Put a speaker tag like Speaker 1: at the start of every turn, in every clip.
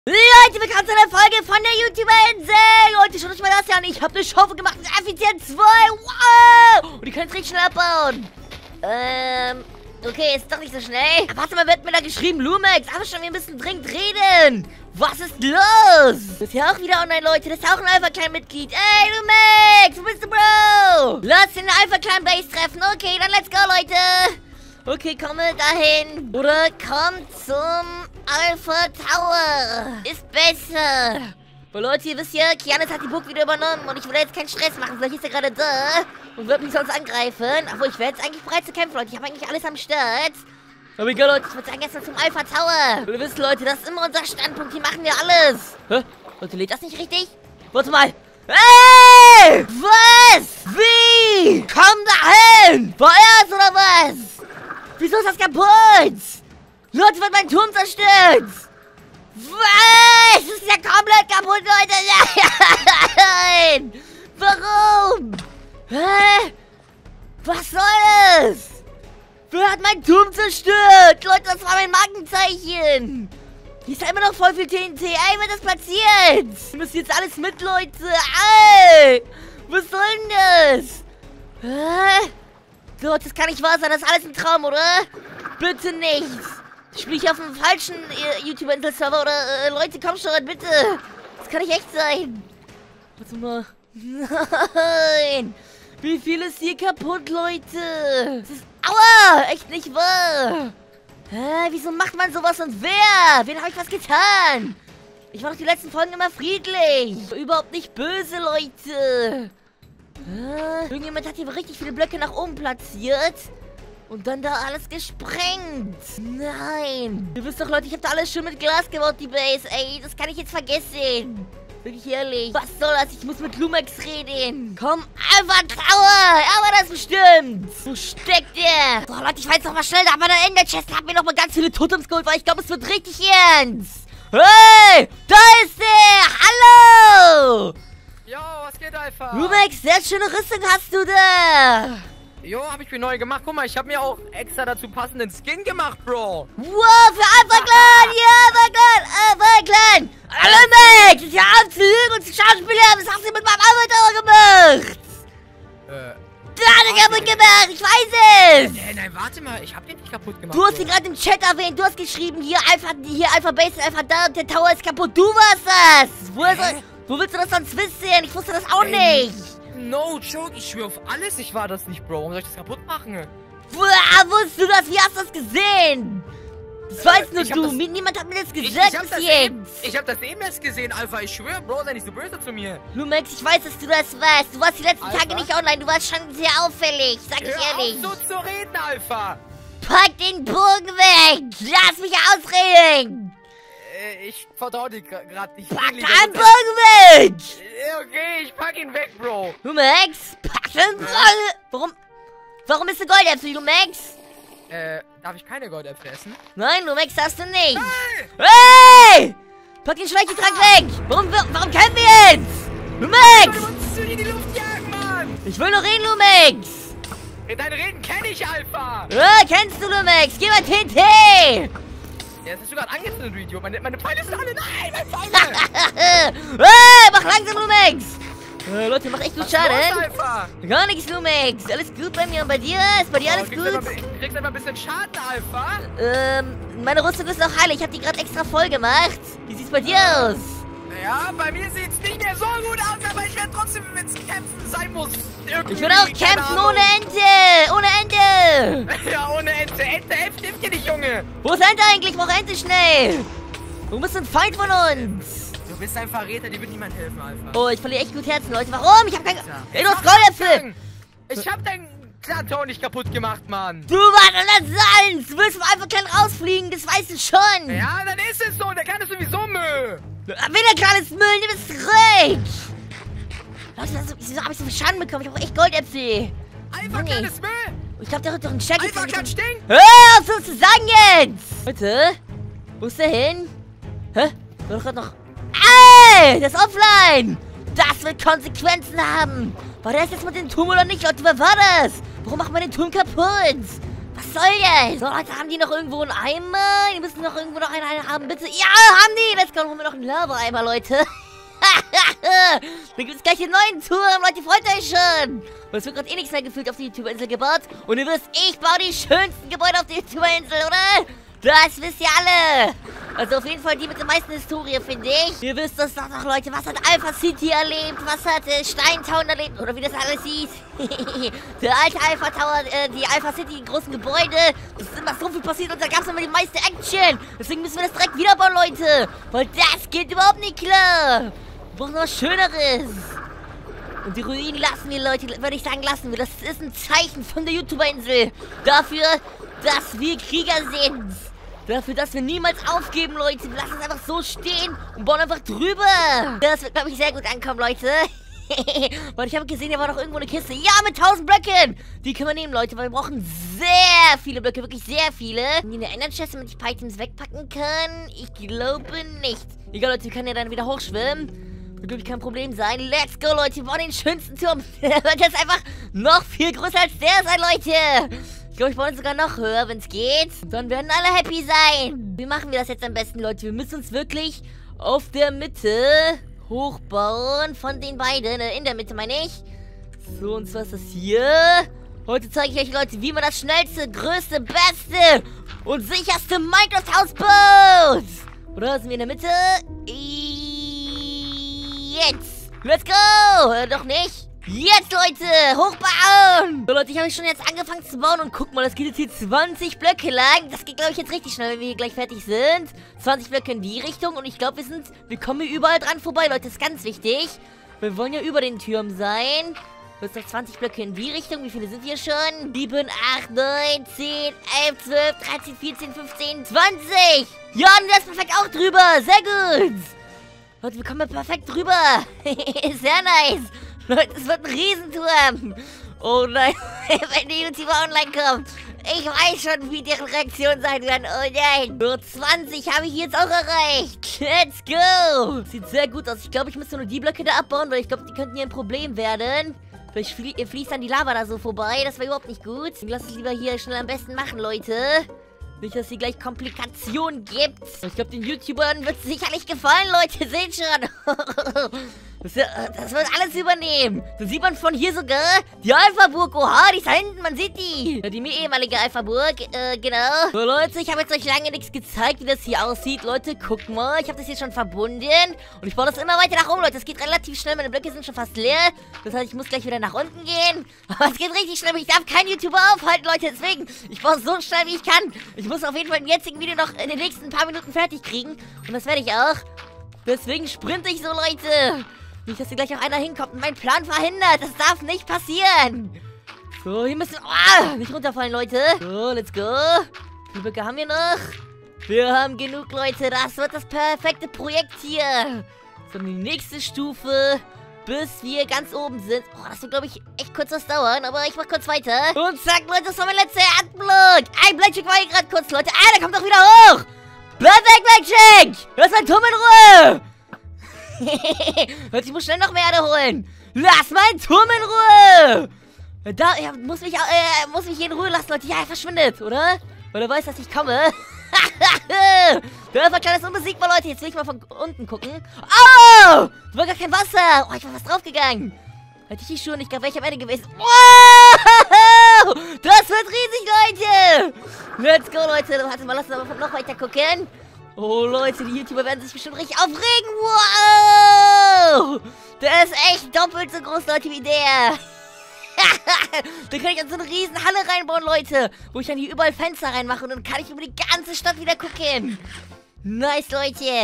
Speaker 1: Leute, willkommen zu einer Folge von der YouTuber-Insel. Leute, schaut euch mal das hier an. Ich habe eine Schaufel gemacht, effizient 2. Wow! Und die können es richtig schnell abbauen. Okay, ist doch nicht so schnell. Aber warte mal, wird mir da geschrieben, Lumex. Aber schon, wir müssen dringend reden. Was ist los? Das ist ja auch wieder online, Leute. Das ist auch ein Alpha-Clan-Mitglied. Ey, Lumex, wo bist du, Bro? Lass den Alpha-Clan-Base treffen. Okay, dann let's go, Leute. Okay, komme dahin. Oder komm zum Alpha Tower. Ist besser. Aber Leute, ihr wisst ja, Kianis hat die Burg wieder übernommen. Und ich will jetzt keinen Stress machen. Vielleicht ist er gerade da und wird mich sonst angreifen. Obwohl, ich wäre jetzt eigentlich bereit zu kämpfen, Leute. Ich habe eigentlich alles am Start. Aber egal, Leute, ich würde sagen, erstmal zum Alpha Tower. Ihr wisst, Leute, das ist immer unser Standpunkt. Hier machen wir alles. Hä? Leute, lädt das nicht richtig? Warte mal. Hey! Was? Wie? Komm dahin! War er's oder was? Wieso ist das kaputt? Leute, wird mein Turm zerstört! Was? Das ist ja komplett kaputt, Leute! Nein! Warum? Hä? Was soll das? Wer hat mein Turm zerstört? Leute, das war mein Markenzeichen! Hier ist ja immer noch voll viel TNT. Ey, wird das platziert? Wir müssen jetzt alles mit, Leute. Ey! Was soll denn das? Hä? Leute, das kann nicht wahr sein. Das ist alles ein Traum, oder? Bitte nicht. Spiele ich auf dem falschen YouTuber-Insel-Server oder... Leute, komm schon, bitte. Das kann nicht echt sein. Warte mal. Nein. Wie viel ist hier kaputt, Leute? Das ist... Aua! Echt nicht wahr. Hä? Wieso macht man sowas und wer? Wen habe ich was getan? Ich war doch die letzten Folgen immer friedlich. Überhaupt nicht böse, Leute. Irgendjemand hat hier richtig viele Blöcke nach oben platziert. Und dann da alles gesprengt. Nein. Ihr wisst doch, Leute, ich habe da alles schön mit Glas gebaut, die Base. Ey, das kann ich jetzt vergessen. Wirklich ehrlich. Was soll das? Ich muss mit Lumex reden. Komm, Alpha Tower. Aber das bestimmt. Wo steckt der? Boah, Leute, ich weiß noch mal schnell. Da war der Ender-Chest. Hab mir noch mal ganz viele Totems geholt, weil ich glaube, es wird richtig ernst. Hey, da ist der. Hallo.
Speaker 2: Jo, was geht, Alpha?
Speaker 1: Lumex, sehr schöne Rüstung hast du da.
Speaker 2: Jo, hab ich mir neu gemacht. Guck mal, ich habe mir auch extra dazu passenden Skin gemacht, Bro.
Speaker 1: Wow, für Alpha Clan! Ja, Alpha Clan! Lumex, ist ja ab zu lügen und zu Schauspieler. Was hast du mit meinem Alpha Tower gemacht? Der hat ihn kaputt gemacht, ich weiß es!
Speaker 2: Nein, warte mal, ich hab den nicht kaputt gemacht.
Speaker 1: Du hast ihn gerade im Chat erwähnt, du hast geschrieben, hier Alpha Base, Alpha da und der Tower ist kaputt. Du warst das! Wo willst du das sonst wissen? Ich wusste das auch nicht.
Speaker 2: No joke, ich schwöre auf alles, ich war das nicht, Bro. Warum soll ich das kaputt machen?
Speaker 1: Woher wusstest du das? Wie hast du das gesehen? Das weißt nur du. Niemand hat mir das gesagt bis jetzt.
Speaker 2: Ich hab das eben erst gesehen, Alpha. Ich schwöre, Bro, sei nicht so böse zu mir.
Speaker 1: Lumex, ich weiß, dass du das warst. Du warst die letzten Tage nicht online. Du warst schon sehr auffällig. Sag ich ehrlich.
Speaker 2: Hör auf so zu reden, Alpha.
Speaker 1: Pack den Bogen weg. Lass mich ausreden.
Speaker 2: Ich vertraue dir gerade nicht.
Speaker 1: Pack deinen Bogen weg.
Speaker 2: Okay, ich pack ihn weg, Bro.
Speaker 1: Lumex, pack den Bogen. Warum bist du Goldäpfel, Lumex?
Speaker 2: Darf ich keine Goldäpfel essen?
Speaker 1: Nein, Lumex darfst du nicht.
Speaker 2: Hey!
Speaker 1: Hey! Pack den Schwächetrank weg. Warum kämpfen wir jetzt? Lumex!
Speaker 2: Du musst in die Luft jagen, Mann!
Speaker 1: Ich will nur reden, Lumex.
Speaker 2: Deine Reden kenne ich, Alpha!
Speaker 1: Ja, kennst du, Lumex? Geh mal TNT!
Speaker 2: Ja, das hast du gerade angezündet, du Idiot. Meine Pfeile sind alle... Nein, meine Pfeile!
Speaker 1: Hey, mach langsam, Lumex! Leute, mach echt gut Schaden.
Speaker 2: Alpha?
Speaker 1: Gar nichts, Lumex. Alles gut bei mir und bei dir? Ist bei dir alles gut?
Speaker 2: Kriegst einfach ein bisschen Schaden, Alpha?
Speaker 1: Meine Rüstung ist noch heile. Ich habe die gerade extra voll gemacht. Wie sieht's bei dir aus?
Speaker 2: Ja, bei mir sieht's nicht mehr so gut aus, aber ich werde trotzdem, wenn es kämpfen sein muss.
Speaker 1: Ich will auch kämpfen ohne Ente! Ohne Ente!
Speaker 2: Ja, ohne Ente. Ente hilft dir nicht, Junge.
Speaker 1: Wo ist Ente eigentlich? Ich brauche Ente schnell! Du bist ein Feind von uns!
Speaker 2: Du bist ein Verräter, dir wird niemand helfen, Alpha.
Speaker 1: Oh, ich verliere echt gut Herzen, Leute. Warum? Ich hab kein... Ey, du hast Goldäpfel!
Speaker 2: Ich hab deinen Clan-Tower nicht kaputt gemacht, Mann.
Speaker 1: Du warst an der Salz! Du willst vom Alpha Clan rausfliegen, das weißt du schon!
Speaker 2: Ja, dann ist es so. Der Clan ist sowieso Müll.
Speaker 1: Weder Clan ist Müll, nimm es zurück! Leute, wieso hab ich so viel Schaden bekommen? Ich brauche echt Goldäpfel!
Speaker 2: Alpha Clan ist Müll!
Speaker 1: Ich glaube, der hat doch einen Stärke.
Speaker 2: Alpha Clan stinkt!
Speaker 1: Hör auf, so zu sagen jetzt! Leute, wo ist der hin? Hä? War doch gerade noch... Ey, der ist offline! Das wird Konsequenzen haben! War der jetzt mit dem Turm oder nicht, Leute? Wer war das? Warum macht man den Turm kaputt? Was soll das? So, Leute, haben die noch irgendwo einen Eimer? Die müssen noch irgendwo noch einen haben, bitte. Ja, haben die. Let's go, holen wir noch einen Lava-Eimer, Leute. Dann gibt es gleich den neuen Turm, Leute, freut euch schon. Und es wird gerade eh nichts mehr gefühlt auf die YouTuber-Insel gebaut. Und ihr wisst, ich baue die schönsten Gebäude auf der YouTuber-Insel, oder? Das wisst ihr alle. Also auf jeden Fall die mit der meisten Historie, finde ich. Ihr wisst das doch noch, Leute. Was hat Alpha City erlebt? Was hat Steintown erlebt? Oder wie das alles hieß. Der alte Alpha Tower, die Alpha City, die großen Gebäude. Das ist immer so viel passiert und da gab es immer die meiste Action. Deswegen müssen wir das direkt wieder bauen, Leute. Weil das geht überhaupt nicht klar. Wir brauchen noch was Schöneres. Und die Ruinen lassen wir, Leute, würde ich sagen, lassen wir. Das ist ein Zeichen von der YouTuber-Insel. Dafür, dass wir Krieger sind. Dafür, dass wir niemals aufgeben, Leute. Wir lassen es einfach so stehen und bauen einfach drüber. Das wird, glaube ich, sehr gut ankommen, Leute. Weil ich habe gesehen, hier war doch irgendwo eine Kiste. Ja, mit 1000 Blöcken. Die können wir nehmen, Leute, weil wir brauchen sehr viele Blöcke. Wirklich sehr viele. Die in der Ender-Chest, damit ich ein paar Items wegpacken kann? Ich glaube nicht. Egal, Leute, wir können ja dann wieder hochschwimmen. Wird, glaube ich, kein Problem sein. Let's go, Leute. Wir bauen den schönsten Turm. Der wird jetzt einfach noch viel größer als der sein, Leute. Ich glaube, ich baue ihn sogar noch höher, wenn es geht. Dann werden alle happy sein. Wie machen wir das jetzt am besten, Leute? Wir müssen uns wirklich auf der Mitte hochbauen von den beiden. In der Mitte, meine ich. So, und zwar ist das hier. Heute zeige ich euch, Leute, wie man das schnellste, größte, beste und sicherste Minecraft-Haus baut. Oder sind wir in der Mitte? Jetzt. Let's go. Doch nicht. Jetzt, Leute, hochbauen! So, Leute, ich habe schon jetzt angefangen zu bauen und guck mal, das geht jetzt hier 20 Blöcke lang. Das geht, glaube ich, jetzt richtig schnell, wenn wir hier gleich fertig sind. 20 Blöcke in die Richtung und ich glaube, wir kommen hier überall dran vorbei, Leute, das ist ganz wichtig. Wir wollen ja über den Türmen sein. Jetzt noch 20 Blöcke in die Richtung. Wie viele sind wir schon? 7, 8, 9, 10, 11, 12, 13, 14, 15, 20! Ja, und das ist perfekt auch drüber. Sehr gut! Leute, wir kommen perfekt drüber. Sehr nice. Leute, es wird ein Riesenturm. Oh nein, wenn die YouTuber online kommen. Ich weiß schon, wie deren Reaktion sein wird. Oh nein. Nur 20 habe ich jetzt auch erreicht. Let's go. Sieht sehr gut aus. Ich glaube, ich müsste nur die Blöcke da abbauen, weil ich glaube, die könnten hier ein Problem werden. Vielleicht fließt dann die Lava da so vorbei. Das wäre überhaupt nicht gut. Lass es lieber hier schnell am besten machen, Leute. Nicht, dass es hier gleich Komplikationen gibt. Ich glaube, den YouTubern wird es sicherlich gefallen, Leute. Seht schon. Das wird alles übernehmen. Das sieht man von hier sogar. Die Alpha-Burg. Oha, die ist da hinten. Man sieht die. Ja, die ehemalige Alpha-Burg. Genau. So, Leute, ich habe jetzt euch lange nichts gezeigt, wie das hier aussieht. Leute, guck mal. Ich habe das hier schon verbunden. Und ich baue das immer weiter nach oben, Leute. Das geht relativ schnell. Meine Blöcke sind schon fast leer. Das heißt, ich muss gleich wieder nach unten gehen. Aber es geht richtig schnell. Ich darf keinen YouTuber aufhalten, Leute. Deswegen, ich baue so schnell, wie ich kann. Ich muss auf jeden Fall im jetzigen Video noch in den nächsten paar Minuten fertig kriegen. Und das werde ich auch. Deswegen sprinte ich so, Leute. Nicht, dass hier gleich auch einer hinkommt und meinen Plan verhindert. Das darf nicht passieren. So, hier müssen... Oh, nicht runterfallen, Leute. So, let's go. Wie viele Blöcke haben wir noch? Wir haben genug, Leute. Das wird das perfekte Projekt hier. So, die nächste Stufe, bis wir ganz oben sind. Oh, das wird, glaube ich, echt kurz was dauern. Aber ich mach kurz weiter. Und zack, Leute, das war mein letzter Erdblock. Ein Blackjack war hier gerade kurz, Leute. Ah, der kommt doch wieder hoch. Bleib weg, Blackjack. Lass mein Turm in Ruhe. Ich muss schnell noch mehr Erde holen. Lass meinen Turm in Ruhe. Da, er muss mich hier in Ruhe lassen, Leute. Ja, er verschwindet, oder? Weil er weiß, dass ich komme. Der ist kleines unbesiegbar, Leute. Jetzt will ich mal von unten gucken. Oh! Da war gar kein Wasser. Oh, ich war fast draufgegangen. Hätte ich die Schuhe nicht gehabt, wäre ich am Ende gewesen. Wow! Das wird riesig, Leute. Let's go, Leute. Warte mal, lass uns aber noch weiter gucken. Oh, Leute, die YouTuber werden sich bestimmt richtig aufregen. Wow! Der ist echt doppelt so groß, Leute, wie der. Da kann ich in so eine riesen Halle reinbauen, Leute. Wo ich dann hier überall Fenster reinmache und dann kann ich über die ganze Stadt wieder gucken. Nice, Leute.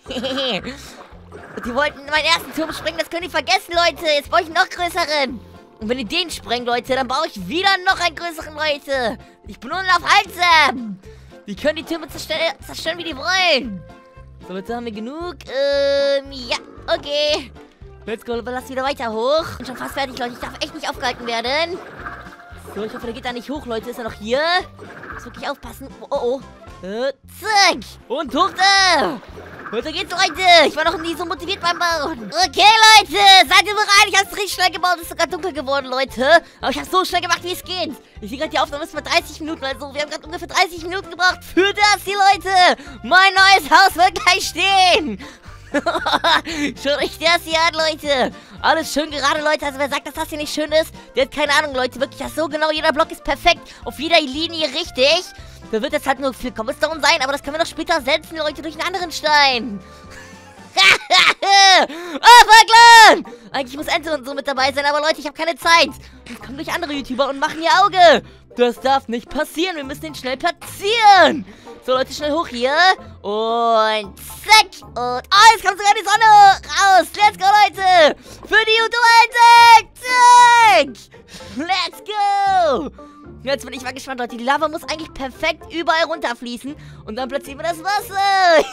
Speaker 1: Die wollten in meinen ersten Turm sprengen, das könnt ihr vergessen, Leute. Jetzt baue ich einen noch größeren. Und wenn ihr den sprengt, Leute, dann baue ich wieder noch einen größeren, Leute. Ich bin unaufhaltsam. Die können die Türme zerstören, wie die wollen. So, Leute, haben wir genug. Ja, okay. Let's go, lass wieder weiter hoch. Bin schon fast fertig, Leute. Ich darf echt nicht aufgehalten werden. So, ich hoffe, der geht da nicht hoch, Leute. Ist er noch hier? Muss wirklich aufpassen. Oh, oh. Zack. Und hoch da. Weiter geht's, Leute. Ich war noch nie so motiviert beim Bauen. Okay, Leute. Seid ihr bereit? Ich hab's richtig schnell gebaut. Es ist sogar dunkel geworden, Leute. Aber ich hab's so schnell gemacht, wie es geht. Ich sehe gerade die Aufnahme ist für 30 Minuten. Also, wir haben gerade ungefähr 30 Minuten gebraucht für das hier, Leute. Mein neues Haus wird gleich stehen. Schaut euch das hier an, Leute. Alles schön gerade, Leute. Also wer sagt, dass das hier nicht schön ist, der hat keine Ahnung, Leute. Wirklich, das so genau. Jeder Block ist perfekt. Auf jeder Linie richtig. Da wird jetzt halt nur viel Cobblestone sein. Aber das können wir doch später setzen, Leute, durch einen anderen Stein. Oh, Verklan! Eigentlich muss Ente und so mit dabei sein. Aber Leute, ich habe keine Zeit. Jetzt kommen durch andere YouTuber und machen ihr Auge. Das darf nicht passieren. Wir müssen ihn schnell platzieren. So, Leute, schnell hoch hier. Und zack. Und oh, jetzt kommt sogar die Sonne raus. Let's go, Leute. Für die YouTuber. Zack. Let's go. Jetzt bin ich mal gespannt, Leute. Die Lava muss eigentlich perfekt überall runterfließen. Und dann platzieren wir das Wasser.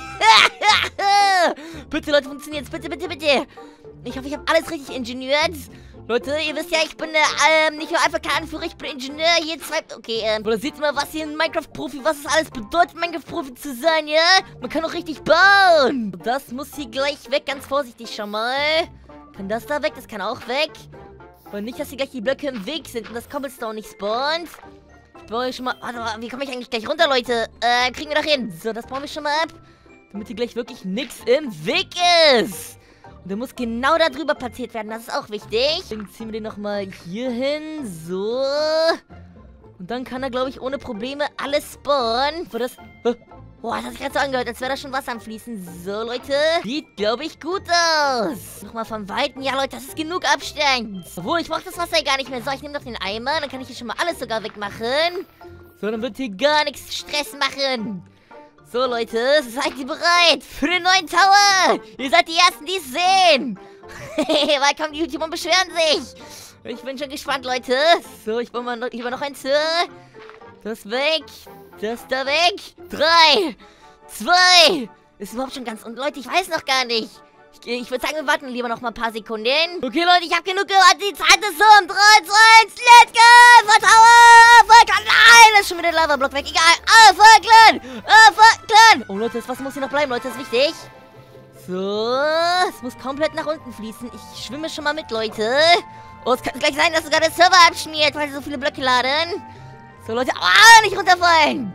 Speaker 1: Bitte, Leute, funktioniert's. Bitte, bitte, bitte. Ich hoffe, ich habe alles richtig ingeniert. Leute, ihr wisst ja, ich bin nicht nur einfach kein Anführer, ich bin Ingenieur. Hier okay, oder seht mal, was hier ein Minecraft-Profi, was es alles bedeutet, Minecraft-Profi zu sein, ja? Man kann auch richtig bauen. Das muss hier gleich weg, ganz vorsichtig schon mal. Kann das da weg? Das kann auch weg. Aber nicht, dass hier gleich die Blöcke im Weg sind und das Cobblestone nicht spawnt. Ich baue hier schon mal... Warte mal, wie komme ich eigentlich gleich runter, Leute? Kriegen wir doch hin. So, das bauen wir schon mal ab. Damit hier gleich wirklich nichts im Weg ist. Und der muss genau da drüber platziert werden. Das ist auch wichtig. Dann ziehen wir den nochmal hier hin. So. Und dann kann er, glaube ich, ohne Probleme alles spawnen. Wo das... Boah, das hat sich gerade so angehört, als wäre da schon Wasser am Fließen. So, Leute. Sieht, glaube ich, gut aus. Nochmal von Weitem. Ja, Leute, das ist genug Abstand. Obwohl, ich brauche das Wasser gar nicht mehr. So, ich nehme doch den Eimer. Dann kann ich hier schon mal alles sogar wegmachen. So, dann wird hier gar nichts Stress machen. So, Leute, seid ihr bereit für den neuen Tower? Ihr seid die Ersten, die es sehen. Weil kommen die YouTuber und beschweren sich. Ich bin schon gespannt, Leute. So, ich baue mal lieber noch eins. Das weg. Das da weg. 3, 2. Ist überhaupt schon ganz... Und Leute, ich weiß noch gar nicht. Ich würde sagen, wir warten lieber noch mal ein paar Sekunden. Okay, Leute, ich habe genug gewartet. Die Zeit ist um. 3, 2, 1, let's go! Vertrauen! Verklan! Nein, das ist schon wieder der Lava-Block weg. Egal. Verklan! Verklan! Oh, Leute, das Wasser muss hier noch bleiben, Leute. Das ist wichtig. So. Es muss komplett nach unten fließen. Ich schwimme schon mal mit, Leute. Oh, es kann gleich sein, dass sogar der Server abschmiert, weil sie so viele Blöcke laden. So, Leute. Ah, nicht runterfallen!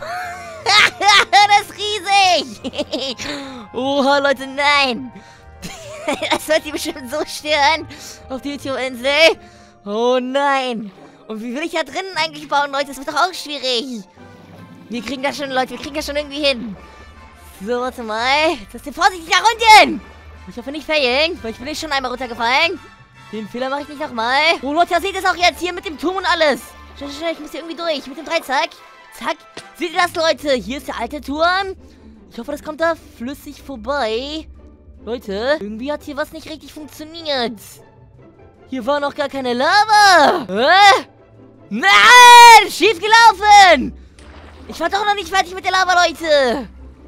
Speaker 1: Das ist riesig! Oha, Leute, nein! Das wird die bestimmt so stören auf die YouTube-Insel. Oh nein! Und wie will ich da drinnen eigentlich bauen, Leute? Das wird doch auch schwierig. Wir kriegen das schon, Leute. Wir kriegen das schon irgendwie hin. So, warte mal. Jetzt ist vorsichtig nach unten! Ich hoffe nicht failen, weil ich bin nicht schon einmal runtergefallen. Den Fehler mache ich nicht nochmal. Oh, Leute, seht ihr das auch jetzt hier mit dem Turm und alles. Schnell, schnell, ich muss hier irgendwie durch. Mit dem Dreizack. Zack. Seht ihr das, Leute? Hier ist der alte Turm. Ich hoffe, das kommt da flüssig vorbei. Leute, irgendwie hat hier was nicht richtig funktioniert. Hier war noch gar keine Lava. Nein! Schief gelaufen! Ich war doch noch nicht fertig mit der Lava, Leute.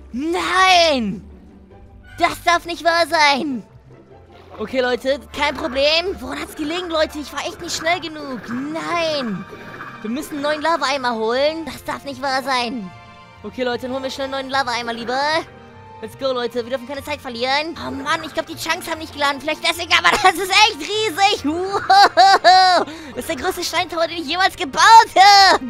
Speaker 1: Nein! Das darf nicht wahr sein. Okay, Leute, kein Problem. Woran hat's gelegen, Leute? Ich war echt nicht schnell genug. Nein! Wir müssen einen neuen Lava-Eimer holen. Das darf nicht wahr sein. Okay, Leute, dann holen wir schnell einen neuen Lava-Eimer lieber. Let's go, Leute. Wir dürfen keine Zeit verlieren. Oh, Mann, ich glaube, die Chunks haben nicht geladen. Vielleicht deswegen, aber das ist echt riesig. Wow. Das ist der größte Steintower, den ich jemals gebaut habe.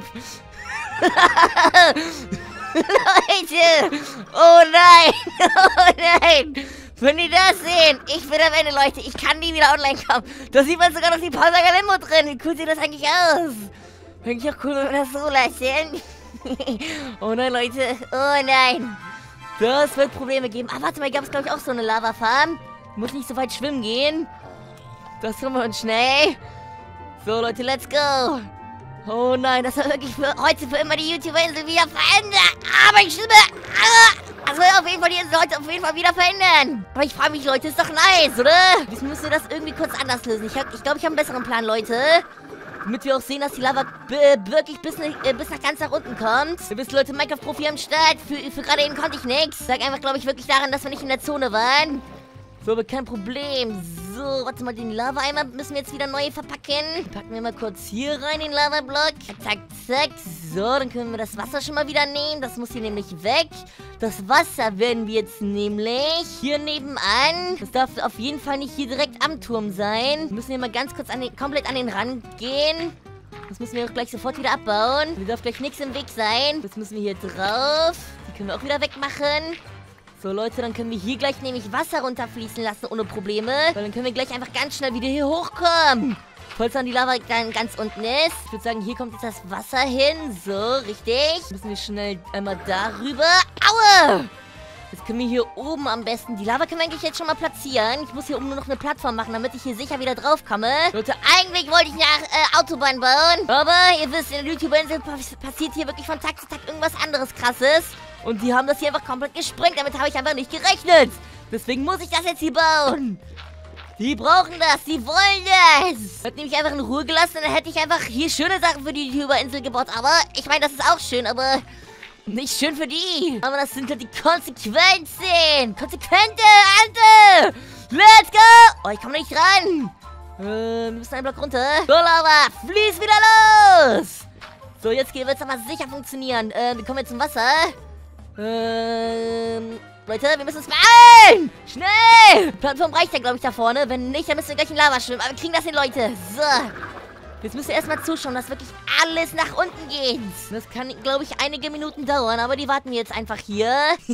Speaker 1: Leute. Oh, nein. Oh, nein. Wenn die das sehen, ich bin am Ende, Leute. Ich kann nie wieder online kommen. Da sieht man sogar noch die Pausager Limo drin. Wie cool sieht das eigentlich aus? Eigentlich auch cool, wenn wir das so lassen. Oh nein, Leute. Oh nein. Das wird Probleme geben. Ah, warte mal, gab es, glaube ich, auch so eine Lava-Farm. Muss nicht so weit schwimmen gehen. Das tun wir uns schnell. So, Leute, let's go. Oh nein, das soll wirklich für heute für immer die YouTuber-Insel wieder verändern. Aber ich stimme. Das soll auf jeden Fall die Insel heute auf jeden Fall wieder verändern. Aber ich frage mich, Leute, ist doch nice, oder? Jetzt müssen wir das irgendwie kurz anders lösen. Ich glaube, ich habe einen besseren Plan, Leute. Damit wir auch sehen, dass die Lava wirklich bis nach ganz nach unten kommt. Ihr wisst, Leute, Minecraft-Profi am Start. Für gerade eben konnte ich nichts. Sag einfach, glaube ich, wirklich daran, dass wir nicht in der Zone waren. So, aber kein Problem. So, warte mal, den Lava-Eimer müssen wir jetzt wieder neu verpacken. Packen wir mal kurz hier rein, den Lava-Block. Zack, zack. So, dann können wir das Wasser schon mal wieder nehmen. Das muss hier nämlich weg. Das Wasser werden wir jetzt nämlich hier nebenan. Das darf auf jeden Fall nicht hier direkt am Turm sein. Wir müssen hier mal ganz kurz komplett an den Rand gehen. Das müssen wir auch gleich sofort wieder abbauen. Hier darf gleich nichts im Weg sein. Das müssen wir hier drauf. Die können wir auch wieder wegmachen. So, Leute, dann können wir hier gleich nämlich Wasser runterfließen lassen, ohne Probleme. Weil dann können wir gleich einfach ganz schnell wieder hier hochkommen. Falls dann die Lava dann ganz unten ist. Ich würde sagen, hier kommt jetzt das Wasser hin. So, richtig. Müssen wir schnell einmal darüber. Aua! Jetzt können wir hier oben am besten... Die Lava können wir eigentlich jetzt schon mal platzieren. Ich muss hier oben nur noch eine Plattform machen, damit ich hier sicher wieder drauf komme. Leute, eigentlich wollte ich eine Autobahn bauen. Aber ihr wisst, in der YouTuber-Insel passiert hier wirklich von Tag zu Tag irgendwas anderes Krasses. Und die haben das hier einfach komplett gesprengt. Damit habe ich einfach nicht gerechnet. Deswegen muss ich das jetzt hier bauen. Die brauchen das. Die wollen das. Hätte mich einfach in Ruhe gelassen, dann hätte ich einfach hier schöne Sachen für die YouTuber-Insel gebaut. Aber ich meine, das ist auch schön, aber... nicht schön für die. Aber das sind halt die Konsequenzen. Konsequente, Alter. Let's go. Oh, ich komme nicht ran. Wir müssen einen Block runter. So, Lava, fließ wieder los. So, jetzt wird es aber sicher funktionieren. Wir kommen jetzt zum Wasser. Leute, wir müssen uns beeilen. Schnell. Plattform reicht ja, glaube ich, da vorne. Wenn nicht, dann müssen wir gleich in Lava schwimmen. Aber wir kriegen das hin, Leute. So. Jetzt müsst ihr erstmal zuschauen, dass wirklich alles nach unten geht. Das kann, glaube ich, einige Minuten dauern, aber die warten wir jetzt einfach hier.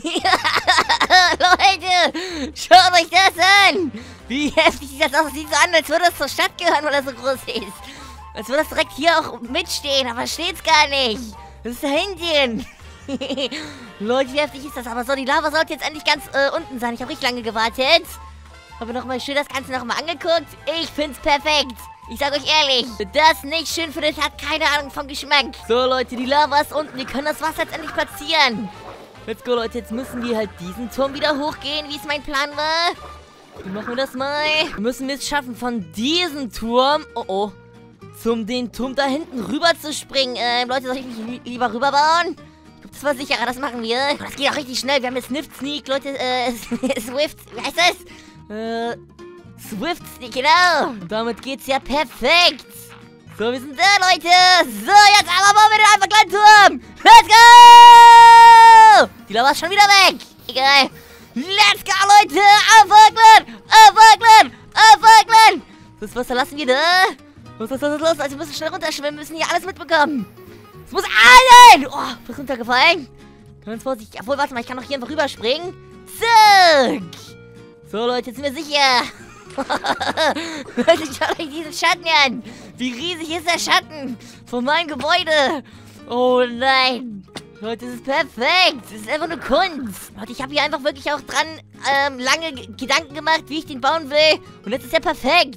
Speaker 1: Leute, schaut euch das an. Wie heftig das aussieht. So an, als würde es zur Stadt gehören, weil das so groß ist. Als würde das direkt hier auch mitstehen, aber steht's gar nicht. Das ist da hinten. Leute, wie heftig ist das? Aber so, die Lava sollte jetzt endlich ganz unten sein. Ich habe richtig lange gewartet. Habe nochmal schön das Ganze nochmal angeguckt. Ich find's perfekt. Ich sag euch ehrlich, wer das nicht schön findet, hat keine Ahnung vom Geschmack. So, Leute, die Lava ist unten. Wir können das Wasser jetzt endlich platzieren. Let's go, Leute. Jetzt müssen wir halt diesen Turm wieder hochgehen, wie es mein Plan war. Wie machen wir das mal? Wir müssen es schaffen, von diesem Turm, zum den Turm da hinten rüber zu springen. Leute, soll ich mich lieber rüberbauen? Ich glaube, das war sicherer. Das machen wir. Oh, das geht auch richtig schnell. Wir haben jetzt Snift Sneak, Leute. Swift. Wie heißt das? Swift Sneak, genau. Und damit geht's ja perfekt. So, wir sind da, Leute. So, jetzt aber bauen wir den einfach kleinen Turm. Let's go! Die Lava ist schon wieder weg. Egal. Let's go, Leute. Auf Falkland. Auf Falkland. Auf Falkland. Das Wasser lassen wir da. Los. Also, wir müssen schnell runterschwimmen. Wir müssen hier alles mitbekommen. Es muss allen. Oh, was ist runtergefallen? Ganz vorsichtig. Obwohl, warte mal, ich kann doch hier einfach rüberspringen. Zack. So, Leute, jetzt sind wir sicher. Leute, schaut euch diesen Schatten an. Wie riesig ist der Schatten von meinem Gebäude. Oh nein. Leute, das ist perfekt. Das ist einfach nur Kunst. Leute, ich habe hier einfach wirklich auch dran lange Gedanken gemacht, wie ich den bauen will. Und jetzt ist er perfekt.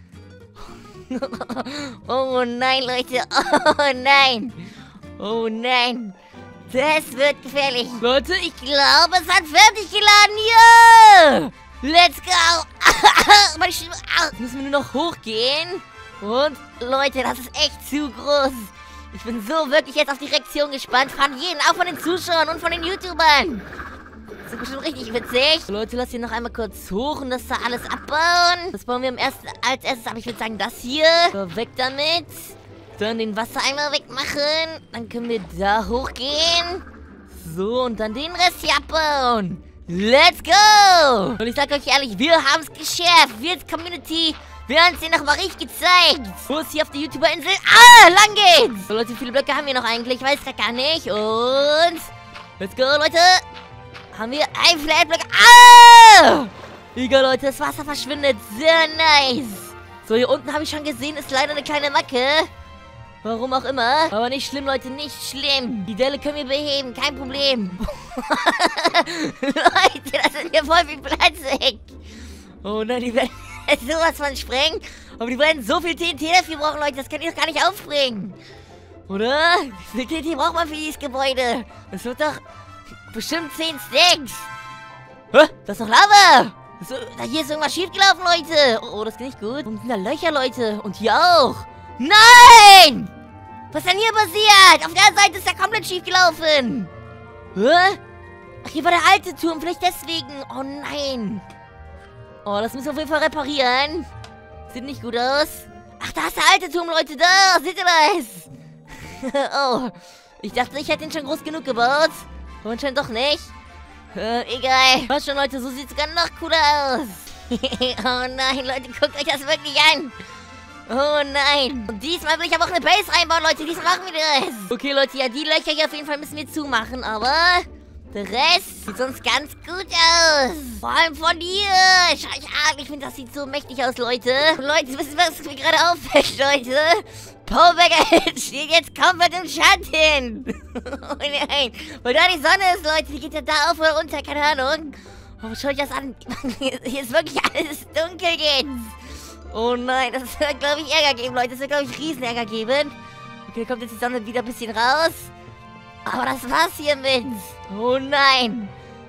Speaker 1: Oh nein, Leute. Oh nein. Oh nein. Das wird gefährlich. Leute, ich glaube, es hat fertig geladen hier. Let's go! Meine Stimme. Jetzt müssen wir nur noch hochgehen. Und, Leute, das ist echt zu groß. Ich bin so wirklich jetzt auf die Reaktion gespannt. Von jedem, auch von den Zuschauern und von den YouTubern. Das ist bestimmt richtig witzig. So, Leute, lasst hier noch einmal kurz hoch und das da alles abbauen. Das bauen wir als erstes, aber ich würde sagen, das hier. So, weg damit. Dann den Wassereimer wegmachen. Dann können wir da hochgehen. So, und dann den Rest hier abbauen. Let's go! Und ich sag euch ehrlich, wir haben es geschafft. Wir als Community, wir haben es dir nochmal richtig gezeigt. Wo es hier auf der YouTuber-Insel lang geht's. So, Leute, wie viele Blöcke haben wir noch eigentlich? Ich weiß das gar nicht. Und let's go, Leute. Haben wir ein Flatblock. Egal, Leute, das Wasser verschwindet. Sehr nice. So, hier unten habe ich schon gesehen, ist leider eine kleine Macke. Warum auch immer. Aber nicht schlimm, Leute, nicht schlimm. Die Delle können wir beheben, kein Problem. Leute, das sind hier voll viel Platz weg. Oh nein, die werden sowas von sprengen. Aber die werden so viel TNT dafür brauchen, Leute. Das könnt ihr doch gar nicht aufbringen. Oder? Wie viel TNT braucht man für dieses Gebäude? Das wird doch bestimmt 10 Stacks. Hä? Das ist doch Lava. Hier ist irgendwas schiefgelaufen, Leute. Oh, das geht nicht gut. Und sind da Löcher, Leute. Und hier auch. Nein! Was ist denn hier passiert? Auf der Seite ist er komplett schief gelaufen. Hä? Ach, hier war der alte Turm. Vielleicht deswegen. Oh nein. Oh, das müssen wir auf jeden Fall reparieren. Sieht nicht gut aus. Ach, da ist der alte Turm, Leute. Da, seht ihr das? Oh, ich dachte, ich hätte ihn schon groß genug gebaut. Aber anscheinend doch nicht. Egal. Was schon, Leute, so sieht es sogar noch cooler aus. Oh nein, Leute, guckt euch das wirklich an. Oh nein. Und diesmal will ich aber auch eine Base reinbauen, Leute. Diesmal machen wir das. Okay, Leute, ja, die Löcher hier auf jeden Fall müssen wir zumachen. Aber der Rest sieht sonst ganz gut aus. Vor allem von hier. Schau ich an. Ich finde, das sieht so mächtig aus, Leute. Und Leute, wisst ihr, was mir gerade auffällt, Leute? Powerberger steht jetzt komplett im Schatten. Oh nein. Weil da die Sonne ist, Leute. Die geht ja da auf oder unter. Keine Ahnung. Oh, schau ich das an. Hier ist wirklich alles dunkel jetzt. Oh nein, das wird, glaube ich, Ärger geben, Leute. Das wird, glaube ich, Riesenärger geben. Okay, kommt jetzt die Sonne wieder ein bisschen raus. Aber das war's hiermit. Oh nein.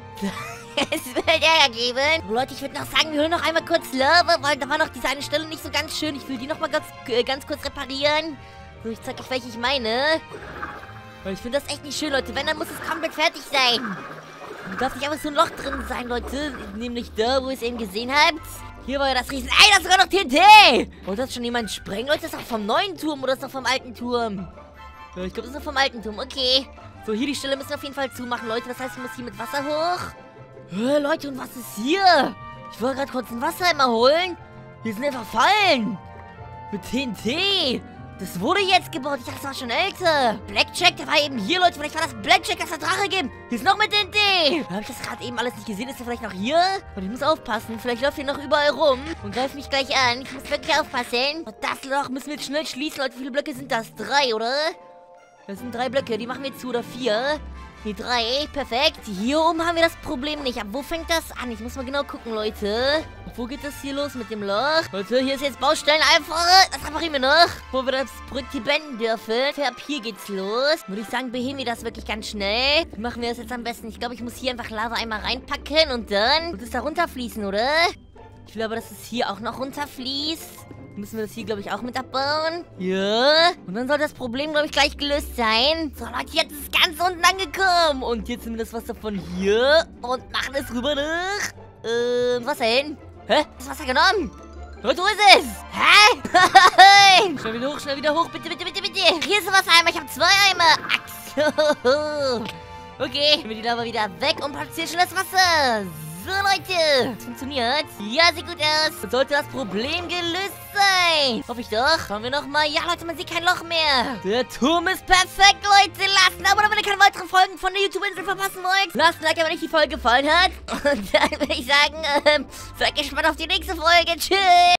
Speaker 1: Es wird Ärger geben. Oh, Leute, ich würde noch sagen, wir holen noch einmal kurz Lava, weil da war noch diese eine Stelle nicht so ganz schön. Ich will die noch mal ganz kurz reparieren. So, ich zeig euch, welche ich meine. Weil ich finde das echt nicht schön, Leute. Wenn, dann muss es komplett fertig sein. Da darf nicht einfach so ein Loch drin sein, Leute. Nämlich da, wo ihr es eben gesehen habt. Hier war ja das Riesen... Ey, das ist sogar noch TNT! Wollte das schon jemand sprengen? Leute, das ist doch vom neuen Turm oder ist das vom alten Turm? Ja, ich glaube, das ist noch vom alten Turm. Okay. So, hier die Stelle müssen wir auf jeden Fall zumachen, Leute. Das heißt, ich muss hier mit Wasser hoch. Leute, und was ist hier? Ich wollte gerade kurz ein Wassereimer holen. Hier sind einfach Fallen. Mit TNT. Das wurde jetzt gebaut. Ich dachte, das war schon älter. Blackjack, der war eben hier, Leute. Vielleicht war das Blackjack, das der Drache gibt. Hier ist noch mit TNT. Habe ich das gerade eben alles nicht gesehen? Ist er vielleicht noch hier? Und ich muss aufpassen. Vielleicht läuft hier noch überall rum und greift mich gleich an. Ich muss wirklich aufpassen. Und das Loch müssen wir jetzt schnell schließen, Leute. Wie viele Blöcke sind das? 3, oder? Das sind 3 Blöcke. Die machen wir zu, oder 4. Hier 3, perfekt. Hier oben haben wir das Problem nicht. Aber wo fängt das an? Ich muss mal genau gucken, Leute. Wo geht das hier los mit dem Loch? Leute, hier ist jetzt Baustellen einfach. Das reparieren wir noch. Wo wir das Projekt beenden dürfen. Ab hier geht's los. Würde ich sagen, beheben wir das wirklich ganz schnell. Wie machen wir das jetzt am besten? Ich glaube, ich muss hier einfach Lava einmal reinpacken und dann wird es da runterfließen, oder? Ich will aber, dass es hier auch noch runterfließt. Müssen wir das hier, glaube ich, auch mit abbauen. Ja. Und dann soll das Problem, glaube ich, gleich gelöst sein. So, Leute, jetzt ist es ganz unten angekommen. Und jetzt nehmen wir das Wasser von hier und machen es rüber nach... was denn? Hä? Das Wasser genommen? Leute, wo ist es? Hä? Schnell wieder hoch. Bitte, bitte, bitte, bitte. Hier ist ein Wassereimer. Ich habe 2 Eimer. Ach so. Okay. Nehmen wir die Lava wieder weg und platzieren schon das Wasser. So, Leute. Das funktioniert. Ja, sieht gut aus. Dann sollte das Problem gelöst sein. Hoffe ich doch. Schauen wir nochmal. Ja, Leute, man sieht kein Loch mehr. Der Turm ist perfekt, Leute. Lasst ein Abo, damit ihr keine weiteren Folgen von der YouTube-Insel verpassen wollt. Lasst ein Like, wenn euch die Folge gefallen hat. Und dann würde ich sagen, seid gespannt auf die nächste Folge. Tschüss.